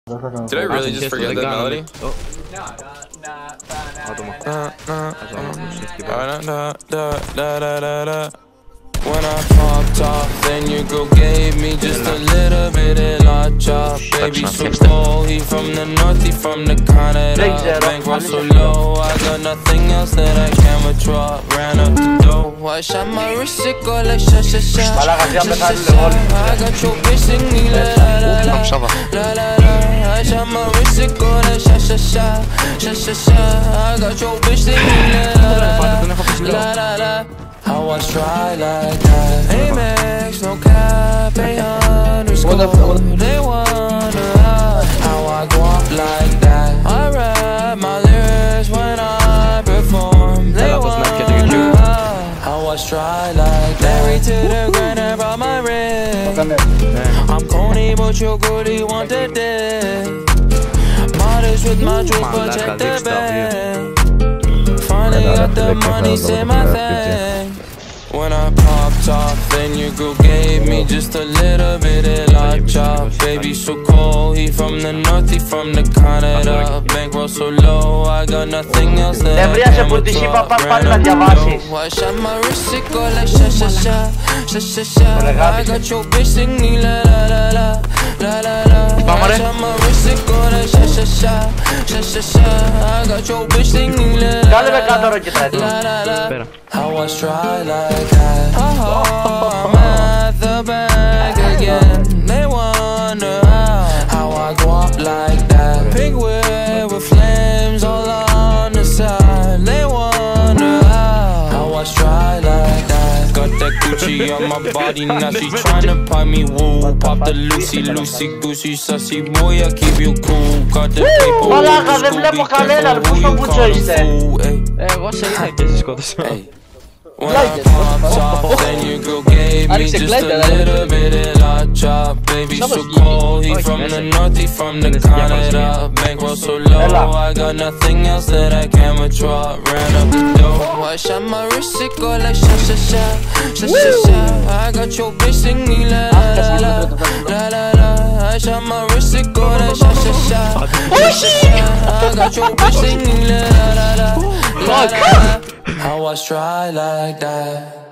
Did I really just forget that melody? When I popped off, then your girl gave me just a little bit of la chop. Baby so cold, he from the north, he from the Canada. Bankroll so low, I got nothing else that I can withdraw. Ran up the dough, I shot my wrist, it go like sha sha sha. I got your bitch singing la la la la la la. I shot my wrist, it go like sha sha sha sha sha sha. I got your bitch singing la la la la la. I was try like that. Amex, no cap, _. They wonder how I go up like that. I rap my lyrics when I perform. They wonder how I was try like that. Married to the grind, I brought my ring. I'm corny, but you're good, you want the dick. Modest with my jewels, but check the bag. Finally got the money, say my thing. When I popped off, then your girl gave me just a little bit of la chop. Baby so cold, he from the north, he from the Canada. Bankroll so low, I got nothing else that I can withdraw. I shot my wrist, it go like sha sha sha sha sha sha. I got your bitch singing la la la la la la la. I shot my wrist, it go like sha sha sha sha sha sha. I got your bitch singing la la la la la. I was try like that. I'm at the bank again. They wonder how I go up like that. Pink whip with flames all on the side. They wonder how I was try like that. Got that Gucci on my body, now she tryna pop me woo. Pop the Lucy, loosey goosey, sussy boy, I keep you cool. Got the paper, who you call a fool. What's that? When I popped off, then your girl gave me just a little bit of la chop. Baby so cold, he from the north, he from the Canada. Bankroll so low, I got nothing else that I can withdraw. Ran up the dough, I shot my wrist, it go like sha sha sha sha sha sha. I got your bitch singing la la la la la la. I shot my wrist, it go like sha sha sha sha sha. I got your bitch singing la la la la la la. I was try like that.